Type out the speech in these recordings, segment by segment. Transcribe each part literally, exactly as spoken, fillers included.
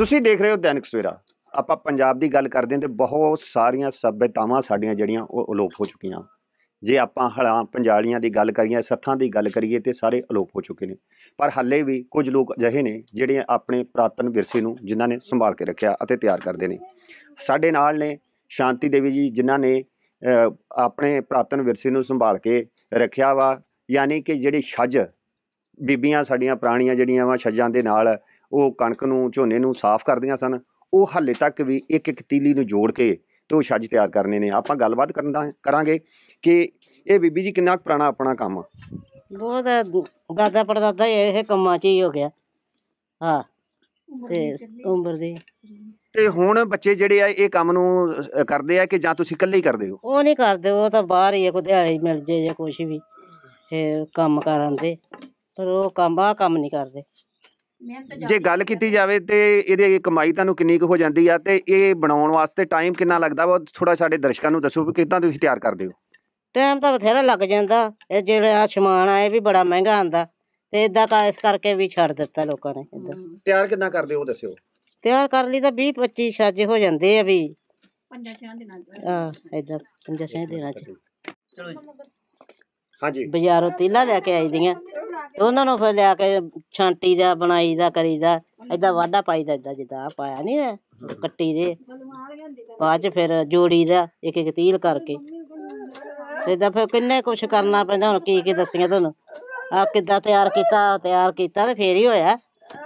ਤੁਸੀਂ ਦੇਖ ਰਹੇ ਹੋ ਦੈਨਿਕ ਸਵੇਰਾ। ਆਪਾਂ ਪੰਜਾਬ ਦੀ ਗੱਲ ਕਰਦੇ ਹਾਂ ਤੇ ਬਹੁਤ ਸਾਰੀਆਂ ਸੱਭਿਅਤਾਵਾਂ ਸਾਡੀਆਂ ਜਿਹੜੀਆਂ ਉਹ ਅਲੋਪ ਹੋ ਚੁੱਕੀਆਂ। ਜੇ ਆਪਾਂ ਹਲਾਂ ਪੰਜਾਲੀਆਂ ਦੀ ਗੱਲ ਕਰੀਏ, ਸੱਥਾਂ ਦੀ ਗੱਲ ਕਰੀਏ ਤੇ ਸਾਰੇ ਅਲੋਪ ਹੋ ਚੁੱਕੇ ਨੇ। ਪਰ ਹਾਲੇ ਵੀ ਕੁਝ ਲੋਕ ਅਜਿਹੇ ਨੇ ਜਿਹੜੇ ਆਪਣੇ ਪੁਰਾਤਨ ਵਿਰਸੇ ਨੂੰ ਜਿਨ੍ਹਾਂ ਨੇ ਸੰਭਾਲ ਕੇ ਰੱਖਿਆ ਅਤੇ ਤਿਆਰ ਕਰਦੇ ਨੇ। ਸਾਡੇ ਨਾਲ ਨੇ ਸ਼ਾਂਤੀ ਦੇਵੀ ਜੀ, ਜਿਨ੍ਹਾਂ ਨੇ ਆਪਣੇ ਪੁਰਾਤਨ ਵਿਰਸੇ ਨੂੰ ਸੰਭਾਲ ਕੇ ਰੱਖਿਆ ਵਾ। ਯਾਨੀ ਕਿ ਜਿਹੜੀ ਛੱਜ ਬੀਬੀਆਂ ਸਾਡੀਆਂ ਪੁਰਾਣੀਆਂ ਜਿਹੜੀਆਂ ਵਾ ਛੱਜਾਂ ਦੇ ਨਾਲ ਉਹ ਕਣਕ ਨੂੰ ਝੋਨੇ ਨੂੰ ਸਾਫ਼ ਕਰਦੀਆਂ ਸਨ, ਉਹ ਹਾਲੇ ਤੱਕ ਵੀ ਇੱਕ ਇੱਕ ਤੀਲੀ ਨੂੰ ਜੋੜ ਕੇ ਤੇ ਉਹ ਛੱਜ ਤਿਆਰ ਕਰਨੇ ਨੇ। ਆਪਾਂ ਗੱਲਬਾਤ ਕਰਨ ਦਾ ਕਰਾਂਗੇ ਕਿ ਇਹ ਬੀਬੀ ਜੀ ਕਿੰਨਾ ਪੁਰਾਣਾ ਆਪਣਾ ਕੰਮ ਆ। ਬਹੁਤ ਦਾਦਾ ਪੜਦਾਦਾ ਇਹ ਕੰਮਾਂ 'ਚ ਹੀ ਹੋ ਗਿਆ। ਹਾਂ ਤੇ ਉਮਰ ਦੇ ਤੇ ਹੁਣ ਬੱਚੇ ਜਿਹੜੇ ਆ ਇਹ ਕੰਮ ਨੂੰ ਕਰਦੇ ਆ ਕਿ ਜਾਂ ਤੁਸੀਂ ਇਕੱਲੇ ਹੀ ਕਰਦੇ ਹੋ? ਉਹ ਨਹੀਂ ਕਰਦੇ, ਉਹ ਤਾਂ ਬਾਹਰ ਹੀ ਆ, ਕੋਈ ਦਿਹਾੜੀ ਮਿਲ ਜੇ ਜਾਂ ਕੁਛ ਵੀ ਇਹ ਕੰਮ ਕਰਨ ਦੇ, ਪਰ ਉਹ ਕੰਮ ਆਹ ਕੰਮ ਨਹੀਂ ਕਰਦੇ। ਜੇ ਗੱਲ ਕੀਤੀ ਜਾਵੇ ਤੇ ਇਹਦੀ ਕਮਾਈ ਤੁਹਾਨੂੰ ਕਿੰਨੀ ਕੁ ਹੋ ਜਾਂਦੀ ਆ ਤੇ ਇਹ ਬਣਾਉਣ ਵਾਸਤੇ ਟਾਈਮ ਕਿੰਨਾ ਲੱਗਦਾ ਵਾ? ਥੋੜਾ ਸਾਡੇ ਦਰਸ਼ਕਾਂ ਨੂੰ ਦੱਸੋ ਵੀ ਕਿੱਦਾਂ ਤੁਸੀਂ ਤਿਆਰ ਕਰਦੇ ਹੋ? ਟਾਈਮ ਤਾਂ ਬਥੇਰਾ ਲੱਗ ਜਾਂਦਾ। ਇਹ ਜਿਹੜਾ ਸਮਾਨ ਆ ਇਹ ਵੀ ਬੜਾ ਮਹਿੰਗਾ ਆਉਂਦਾ ਤੇ ਏਦਾਂ ਕਾ ਇਸ ਕਰਕੇ ਵੀ ਛੱਡ ਦਿੱਤਾ ਲੋਕਾਂ ਨੇ। ਏਦਾਂ ਤਿਆਰ ਕਿੱਦਾਂ ਕਰਦੇ ਹੋ ਦੱਸਿਓ? ਤਿਆਰ ਕਰ ਲਈ ਤਾਂ ਵੀਹ ਪੱਚੀ ਛੱਜ ਹੋ ਜਾਂਦੇ ਆ ਵੀ ਪੰਜਾਂ ਛਿਆਂ ਦਿਨਾਂ ਚ। ਆਹ ਏਦਾਂ ਪੰਜਾਂ ਛਿਆਂ ਦਿਨਾਂ ਚ। ਚਲੋ ਜੀ। ਹਾਂਜੀ। ਬਾਜ਼ਾਰੋਂ ਤੀਲਾ ਲੈ ਕੇ ਆਈ ਦੀਆਂ ਤੇ ਉਹਨਾਂ ਨੂੰ ਫਿਰ ਲਿਆ ਕੇ ਛਾਂਟੀ ਦਾ ਬਣਾਈ ਦਾ ਕਰੀਦਾ। ਏਦਾਂ ਵਾਢਾ ਪਾਈਦਾ, ਏਦਾਂ ਜਿੱਦਾਂ ਪਾਇਆ ਨੀ ਕੱਟੀ ਦੇ, ਬਾਅਦ ਚ ਫਿਰ ਜੋੜੀ ਦਾ ਇੱਕ ਇੱਕ ਤੀਲ ਕਰਕੇ। ਏਦਾਂ ਫਿਰ ਕਿੰਨੇ ਕੁਛ ਕਰਨਾ ਪੈਂਦਾ। ਹੁਣ ਕੀ ਕੀ ਦੱਸੀਆਂ ਤੁਹਾਨੂੰ, ਆਹ ਕਿੱਦਾਂ ਤਿਆਰ ਕੀਤਾ ਤਿਆਰ ਕੀਤਾ ਤੇ ਫੇਰ ਹੀ ਹੋਇਆ।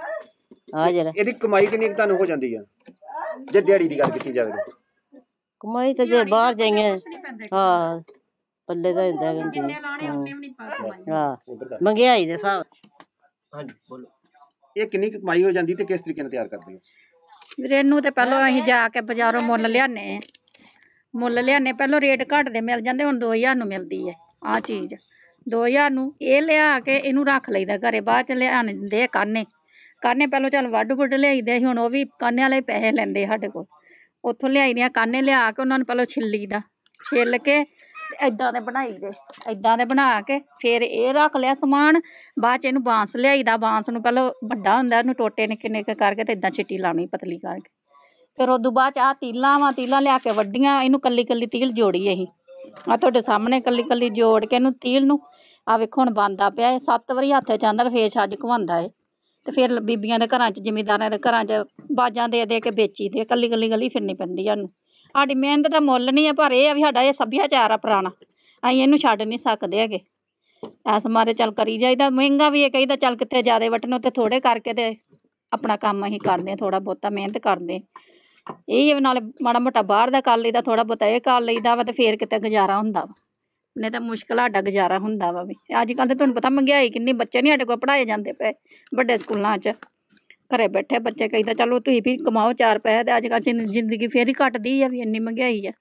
ਆ ਜਿਹੜਾ ਇਹਦੀ ਕਮਾਈ ਕਿੰਨੀ ਕੁ ਤੁਹਾਨੂੰ ਹੋ ਜਾਂਦੀ ਆ ਜੇ ਦਿਹਾੜੀ ਦੀ ਗੱਲ ਕੀਤੀ ਜਾਵੇ? ਕਮਾਈ ਤਾਂ ਜੇ ਬਾਹਰ ਜਾਈਏ ਹਾਂ ਪੱਲੇ ਦਾ ਹੁੰਦਾ। ਹਾਂ ਮਹਿੰਗਾਈ ਦੇ ਹਿਸਾਬ। ਹਾਂਜੀ ਬੋਲੋ। ਇਹ ਕਿੰਨੀ ਕੁ ਕਮਾਈ ਹੋ ਜਾਂਦੀ ਤੇ ਕਿਸ ਤਰੀਕੇ ਨਾਲ ਤਿਆਰ ਕਰਦੇ ਹੋ? ਵੀਰੇ ਇਹਨੂੰ ਤੇ ਪਹਿਲਾਂ ਅਸੀਂ ਜਾ ਕੇ ਬਾਜ਼ਾਰੋਂ ਮੁੱਲ ਲਿਆਨੇ ਮੁੱਲ ਲਿਆਨੇ ਪਹਿਲਾਂ ਰੇਟ ਘੱਟ ਦੇ ਮਿਲ ਜਾਂਦੇ, ਹੁਣ ਦੋ ਹਜ਼ਾਰ ਨੂੰ ਮਿਲਦੀ ਹੈ ਆਹ ਚੀਜ਼। ਦੋ ਹਜ਼ਾਰ ਨੂੰ ਇਹ ਲਿਆ ਕੇ ਇਹਨੂੰ ਰੱਖ ਲਈਦਾ ਘਰੇ। ਬਾਅਦ ਚ ਲਿਆ ਦਿੰਦੇ ਕਾਨੇ ਕਾਨੇ ਪਹਿਲਾਂ ਚੱਲ ਵੱਢ ਵੁੱਢ ਲਿਆਈਦੇ ਸੀ, ਹੁਣ ਉਹ ਵੀ ਕਾਨੇ ਵਾਲੇ ਪੈਸੇ ਲੈਂਦੇ ਸਾਡੇ ਕੋਲ। ਉੱਥੋਂ ਲਿਆਈ ਦੀਆਂ ਕਾਨੇ ਲਿਆ ਕੇ ਉਹਨਾਂ ਨੂੰ ਪਹਿਲਾਂ ਛਿੱਲੀ ਦਾ, ਛਿੱਲ ਕੇ ਏਦਾਂ ਦੇ ਬਣਾਈ ਦੇ, ਏਦਾਂ ਦੇ ਬਣਾ ਕੇ ਫਿਰ ਇਹ ਰੱਖ ਲਿਆ ਸਮਾਨ। ਬਾਅਦ ਚ ਇਹਨੂੰ ਬਾਂਸ ਲਿਆਈਦਾ, ਬਾਂਸ ਨੂੰ ਪਹਿਲਾਂ ਵੱਡਾ ਹੁੰਦਾ ਉਹਨੂੰ ਟੋਟੇ ਨਿੱਕੇ ਨਿੱਕੇ ਕਰਕੇ ਤੇ ਏਦਾਂ ਛਿੱਟੀ ਲਾਉਣੀ ਪਤਲੀ ਕਰਕੇ। ਫਿਰ ਉਦੋਂ ਬਾਅਦ ਚ ਆਹ ਤੀਲਾਂ ਵਾ, ਤੀਲਾਂ ਲਿਆ ਕੇ ਵੱਡੀਆਂ, ਇਹਨੂੰ ਕੱਲੀ ਕੱਲੀ ਤੀਲ ਜੋੜੀ। ਅਸੀਂ ਆਹ ਤੁਹਾਡੇ ਸਾਹਮਣੇ ਕੱਲੀ ਕੱਲੀ ਜੋੜ ਕੇ ਇਹਨੂੰ ਤੀਲ ਨੂੰ ਆਹ ਵੇਖੋ ਹੁਣ ਬਣਦਾ ਪਿਆ। ਇਹ ਸੱਤ ਵਾਰੀ ਹੱਥ ਚ ਆਉਂਦਾ ਫੇਰ ਛੱਜ ਘਵਾਉਂਦਾ ਏ। ਤੇ ਫਿਰ ਬੀਬੀਆਂ ਦੇ ਘਰਾਂ ਚ ਜ਼ਿਮੀਂਦਾਰਾਂ ਦੇ ਘਰਾਂ ਚ ਬਾਜਾਂ ਦੇ ਦੇ ਕੇ ਵੇਚੀ ਦੇ, ਕੱਲੀ ਕੱਲੀ ਗਲੀ ਫਿਰਨੀ ਪੈਂਦੀ ਸਾਨੂੰ। ਸਾਡੀ ਮਿਹਨਤ ਦਾ ਮੁੱਲ ਨਹੀਂ ਹੈ, ਪਰ ਇਹ ਆ ਵੀ ਸਾਡਾ ਇਹ ਸੱਭਿਆਚਾਰ ਆ ਪੁਰਾਣਾ, ਅਸੀਂ ਇਹਨੂੰ ਛੱਡ ਨਹੀਂ ਸਕਦੇ ਹੈਗੇ। ਇਸ ਮਾਰੇ ਚੱਲ ਕਰੀ ਜਾਈਦਾ। ਮਹਿੰਗਾ ਵੀ ਇਹ ਕਹੀਦਾ ਚੱਲ ਕਿਤੇ ਜ਼ਿਆਦਾ ਵੱਟਣ ਉੱਤੇ ਥੋੜ੍ਹੇ ਕਰਕੇ ਤੇ ਆਪਣਾ ਕੰਮ ਅਸੀਂ ਕਰਦੇ ਹਾਂ, ਥੋੜ੍ਹਾ ਬਹੁਤਾ ਮਿਹਨਤ ਕਰਦੇ। ਇਹ ਨਾਲੇ ਮਾੜਾ ਮੋਟਾ ਬਾਹਰ ਦਾ ਕਰ ਲਈਦਾ, ਥੋੜ੍ਹਾ ਬਹੁਤਾ ਇਹ ਕਰ ਲਈਦਾ ਵਾ ਤੇ ਫਿਰ ਕਿਤੇ ਗੁਜ਼ਾਰਾ ਹੁੰਦਾ ਵਾ। ਨਹੀਂ ਤਾਂ ਮੁਸ਼ਕਿਲ ਸਾਡਾ ਗੁਜ਼ਾਰਾ ਹੁੰਦਾ ਵਾ ਵੀ। ਅੱਜ ਕੱਲ੍ਹ ਤਾਂ ਤੁਹਾਨੂੰ ਪਤਾ ਮਹਿੰਗਾਈ ਕਿੰਨੀ, ਬੱਚੇ ਨਹੀਂ ਸਾਡੇ ਕੋਲ ਪੜ੍ਹਾਏ ਜਾਂਦੇ ਪਏ ਵੱਡੇ ਸਕੂਲਾਂ 'ਚ। ਘਰੇ ਬੈਠੇ ਬੱਚੇ ਕਹੀਦਾ ਚਲੋ ਤੁਸੀਂ ਵੀ ਕਮਾਓ ਚਾਰ ਪੈਸੇ, ਤੇ ਅੱਜ ਕੱਲ੍ਹ ਜ਼ਿੰਦਗੀ ਫਿਰ ਹੀ ਘੱਟਦੀ ਆ ਵੀ ਇੰਨੀ ਮਹਿੰਗਾਈ ਆ।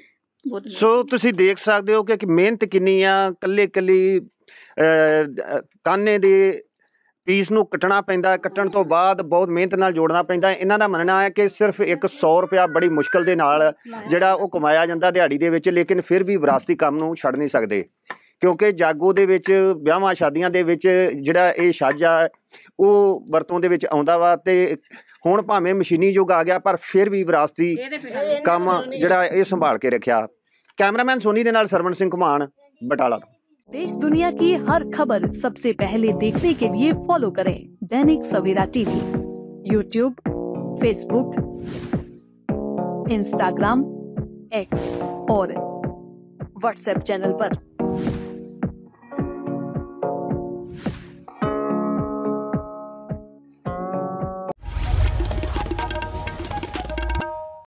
ਸੋ ਤੁਸੀਂ ਦੇਖ ਸਕਦੇ ਹੋ ਕਿ ਮਿਹਨਤ ਕਿੰਨੀ ਆ। ਇਕੱਲੇ ਇਕੱਲੀ ਕਾਨੇ ਦੇ ਪੀਸ ਨੂੰ ਕੱਟਣਾ ਪੈਂਦਾ, ਕੱਟਣ ਤੋਂ ਬਾਅਦ ਬਹੁਤ ਮਿਹਨਤ ਨਾਲ ਜੋੜਨਾ ਪੈਂਦਾ। ਇਹਨਾਂ ਦਾ ਮੰਨਣਾ ਹੈ ਕਿ ਸਿਰਫ ਇੱਕ ਸੌ ਰੁਪਇਆ ਬੜੀ ਮੁਸ਼ਕਿਲ ਦੇ ਨਾਲ ਜਿਹੜਾ ਉਹ ਕਮਾਇਆ ਜਾਂਦਾ ਦਿਹਾੜੀ ਦੇ ਵਿੱਚ, ਲੇਕਿਨ ਫਿਰ ਵੀ ਵਿਰਾਸਤੀ ਕੰਮ ਨੂੰ ਛੱਡ ਨਹੀਂ ਸਕਦੇ। ਕਿਉਂਕਿ ਜਾਗੋ ਦੇ ਵਿੱਚ, ਵਿਆਹਾਂ ਸ਼ਾਦੀਆਂ ਦੇ ਵਿੱਚ ਜਿਹੜਾ ਇਹ ਛੱਜ ਆ ਉਹ ਵਰਤੋਂ ਦੇ ਵਿੱਚ ਆਉਂਦਾ ਵਾ। ਤੇ ਹੁਣ ਭਾਵੇਂ ਮਸ਼ੀਨੀ ਯੁੱਗ ਆ ਗਿਆ, ਪਰ ਫਿਰ ਵੀ ਵਿਰਾਸਤੀ ਕੰਮ ਜਿਹੜਾ ਇਹ ਸੰਭਾਲ ਕੇ ਰੱਖਿਆ। कैमरामैन सोनी के नाल सरवण सिंह घुमान, बटाला। देश दुनिया की हर खबर सबसे पहले देखने के लिए फॉलो करें Dainik Savera TV, YouTube, Facebook, Instagram, X और व्हाट्सएप चैनल पर।